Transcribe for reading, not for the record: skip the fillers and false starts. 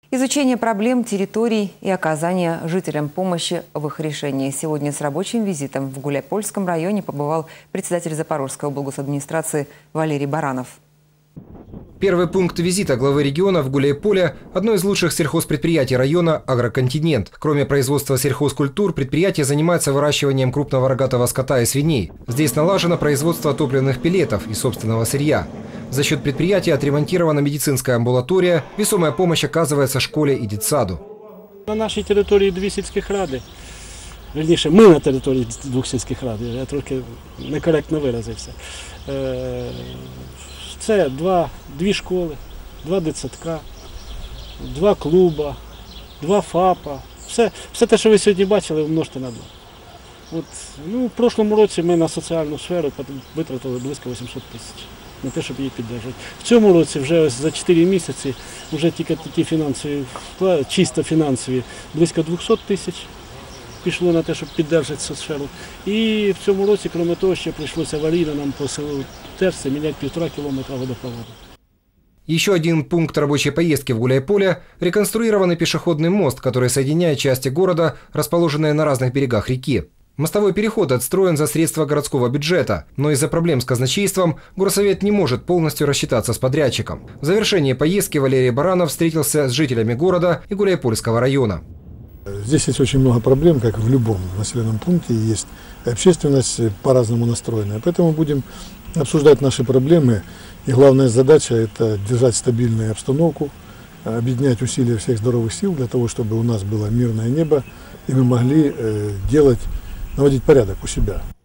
Изучение проблем, территорий и оказание жителям помощи в их решении. Сегодня с рабочим визитом в Гуляйпольском районе побывал председатель Запорожской облгосадминистрации Валерий Баранов. Первый пункт визита главы региона в Гуляйполе – одно из лучших сельхозпредприятий района «Агроконтинент». Кроме производства сельхозкультур, предприятие занимается выращиванием крупного рогатого скота и свиней. Здесь налажено производство топливных пеллетов и собственного сырья. За счет предприятия отремонтирована медицинская амбулатория, весомая помощь оказывается школе и детсаду. На нашій території дві сільських ради. Вірніше, ми на території двох сільських рад, я трохи некоректно виразився. Це дві школи, два дитсадка, два клуба, два ФАПа. Все те, що ви сьогодні бачили, множте на два. В прошлому році ми на соціальну сферу витратили близько 800 тисяч на те, щоб її підтримувати. В цьому році вже ось за 4 місяці вже тільки такі фінансові, чисто фінансові, близько 200 тисяч пішло на те, щоб підтримати цю сферу. І в цьому році, крім того, ще прийшлося аварійно нам по селу Терці міняти 1,5 кілометра водопроводу. Еще один пункт рабочей поездки в Гуляйполе – реконструированный пешеходный мост, который соединяет части города, расположенные на разных берегах реки. Мостовой переход отстроен за средства городского бюджета, но из-за проблем с казначейством горсовет не может полностью рассчитаться с подрядчиком. В завершении поездки Валерий Баранов встретился с жителями города и Гуляйпольского района. Здесь есть очень много проблем, как в любом населенном пункте, есть общественность по-разному настроенная. Поэтому будем обсуждать наши проблемы. И главная задача – это держать стабильную обстановку, объединять усилия всех здоровых сил для того, чтобы у нас было мирное небо, и мы могли наводить порядок у себя.